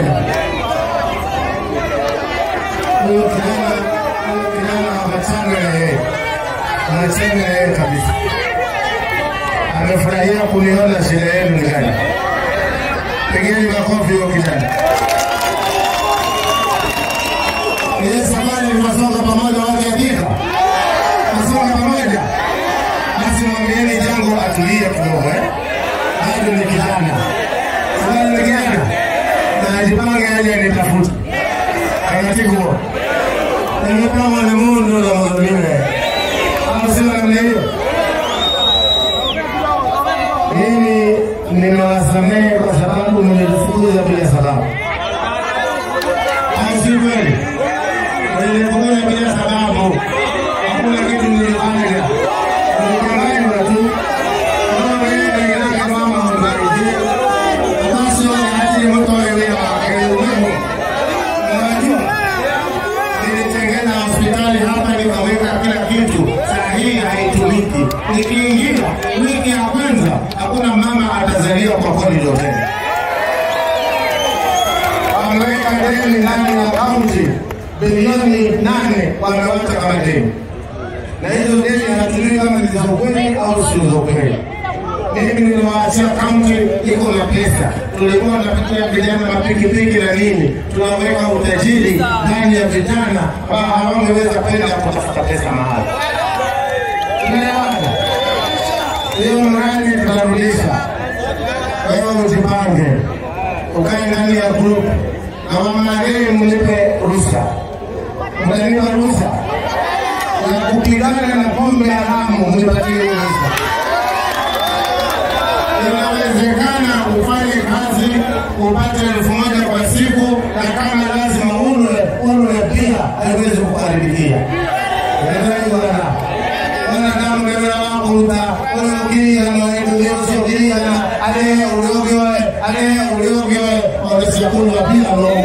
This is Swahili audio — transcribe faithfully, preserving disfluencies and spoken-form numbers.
kijana. Huyo kijana, huyo kijana amechanga na yeye. Amechanga na yeye kabisa. Amefurahia kuniona sherehe yenu ni gani. Pigeni makofi huyo kijana. Ile safari tunasonga pamoja watu ya Thika. Tunasonga pamoja. Basi mwambieni jango atulie kidogo eh. Bado ni kijana. Bado ni kijana. Na ajipange aje nitafuta. Anatiko. Ni kama ni mundu na mwanaume. Anasema namna hiyo. Mimi nimewasamehe kwa sababu mlinifukuza bila sababu. Au si kweli? Mlinifukuza bila sababu. Hakuna kitu nilifanya. Nilifanya tu. Kama wewe unataka mama mbariki. Basi hadi mtu aelewe akaelewe. Unajua? Nilitengeneza hospitali hapa nikaweka kila kitu. Saa hii haitumiki. Nikiingia wiki ya kwanza hakuna mama atazaliwa kwa korido tena. Wameweka deni ndani ya kaunti bilioni nane wameweka kama deni. Na hizo deni hatuliwi kama ni za ukweli au sio za ukweli. Mimi niliwaachia kaunti iko na pesa. Tulikuwa tunapitia vijana mapikipiki na nini. Tunaweka utajiri ndani ya vijana ambao hawangeweza kwenda kutafuta pesa mahali. Tunaelewana? Hiyo mradi tutarudisha. Wewe ujipange. Ukae ndani ya group. Na wamageni mnipe ruhusa. Mtanipa ruhusa. Na kupigana na pombe haramu mnipatie ruhusa. Inawezekana ufanye kazi upate elfu moja kwa siku na kama lazima unwe, unwe pia haiwezi kukaribikia. Ndio bwana. Wanadamu ndio wanakuta, wanakuja na wanakuja na ale uliogewe, ale uliogewe, wanasikia kuna pia